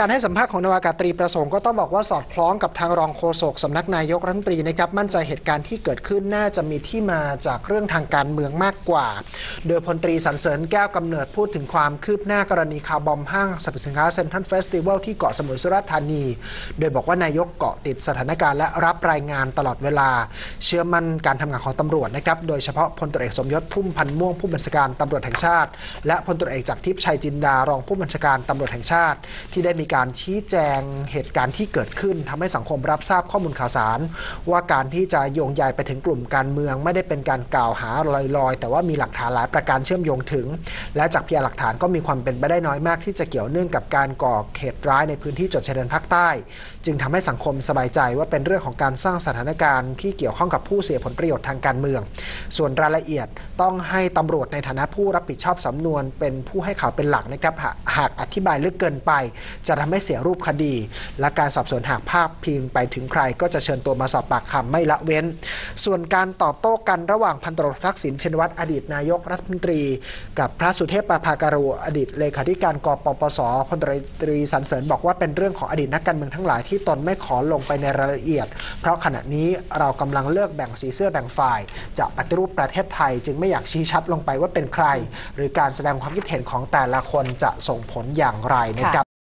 การให้สัมภาษณ์ของนาวากาตรีประสงค์ก็ต้องบอกว่าสอดคล้องกับทางรองโฆษกสำนักนายกรัฐมนตรีนะครับมั่นใจเหตุการณ์ที่เกิดขึ้นน่าจะมีที่มาจากเรื่องทางการเมืองมากกว่าโดยพลตรีสรรเสริญแก้วกำเนิดพูดถึงความคืบหน้ากรณีคาร์บอมห้างสรรพสินค้าเซ็นทรัลเฟสติวัลที่เกาะสมุยสุราษฎร์ธานีโดยบอกว่านายกเกาะติดสถานการณ์และรับรายงานตลอดเวลาเชื่อมั่นการทำงานของตำรวจนะครับโดยเฉพาะพลตรีเอกสมยศพุ่มพันธ์ม่วงผู้บัญชาการตำรวจแห่งชาติและพลตรีเอกจักรทิพย์ชัยจินดารองผู้บัญชาการตำรวจแห่งชาติที่ได้มีการชี้แจงเหตุการณ์ที่เกิดขึ้นทำให้สังคมรับทราบข้อมูลข่าวสารว่าการที่จะโยงใยไปถึงกลุ่มการเมืองไม่ได้เป็นการกล่าวหาลอยๆแต่ว่ามีหลักฐานหลายประการเชื่อมโยงถึงและจากพยานหลักฐานก็มีความเป็นไปได้น้อยมากที่จะเกี่ยวเนื่องกับการก่อเหตุร้ายในพื้นที่จังหวัดชายแดนภาคใต้จึงทำให้สังคมสบายใจว่าเป็นเรื่องของการสร้างสถานการณ์ที่เกี่ยวข้องกับผู้เสียผลประโยชน์ทางการเมืองส่วนรายละเอียดต้องให้ตำรวจในฐานะผู้รับผิดชอบสำนวนเป็นผู้ให้ข่าวเป็นหลักนะครับหากอธิบายลึกเกินไปจะทำให้เสียรูปคดีและการสอบสวนหากภาพพิงไปถึงใครก็จะเชิญตัวมาสอบปากคำไม่ละเว้นส่วนการตอบโต้กันระหว่างพันตำรวจทักษิณชินวัตรอดีตนายกรัฐมนตรีกับพระสุเทพปภาการูอดีตเลขาธิการกปปสพลตรีสรรเสริญบอกว่าเป็นเรื่องของอดีตนักการเมืองทั้งหลายที่ตนไม่ขอลงไปในรายละเอียดเพราะขณะนี้เรากำลังเลิกแบ่งสีเสื้อแบ่งฝ่ายจะปฏิรูปประเทศไทยจึงไม่อยากชี้ชัดลงไปว่าเป็นใครหรือการแสดงความคิดเห็นของแต่ละคนจะส่งผลอย่างไรนะครับ